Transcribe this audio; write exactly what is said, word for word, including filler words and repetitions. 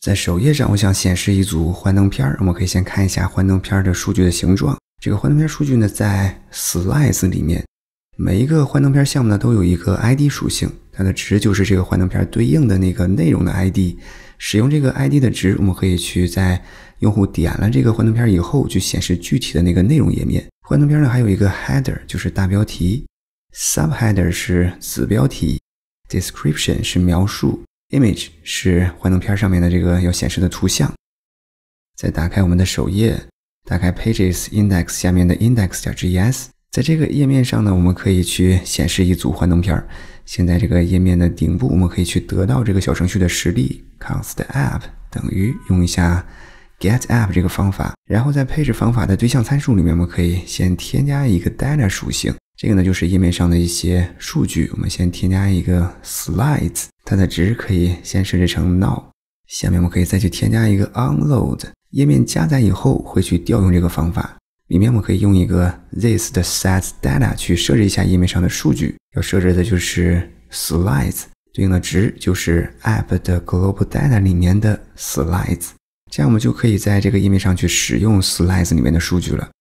在首页上，我想显示一组幻灯片，我们可以先看一下幻灯片的数据的形状。这个幻灯片数据呢，在 Slides 里面，每一个幻灯片项目呢都有一个 I D 属性，它的值就是这个幻灯片对应的那个内容的 I D。使用这个 I D 的值，我们可以去在用户点了这个幻灯片以后，去显示具体的那个内容页面。幻灯片呢还有一个 Header， 就是大标题 ，Subheader 是子标题 ，Description 是描述。Image 是幻灯片上面的这个要显示的图像。再打开我们的首页，打开 Pages Index 下面的 index.js， 在这个页面上呢，我们可以去显示一组幻灯片。现在这个页面的顶部，我们可以去得到这个小程序的实例 const app 等于用一下 get app 这个方法，然后在配置方法的对象参数里面，我们可以先添加一个 data 属性。这个呢就是页面上的一些数据，我们先添加一个 slides， 它的值可以先设置成 null。下面我们可以再去添加一个 onload， 页面加载以后会去调用这个方法。里面我们可以用一个 this 的 set data 去设置一下页面上的数据，要设置的就是 slides， 对应的值就是 app 的 global data 里面的 slides。这样我们就可以在这个页面上去使用 slides 里面的数据了。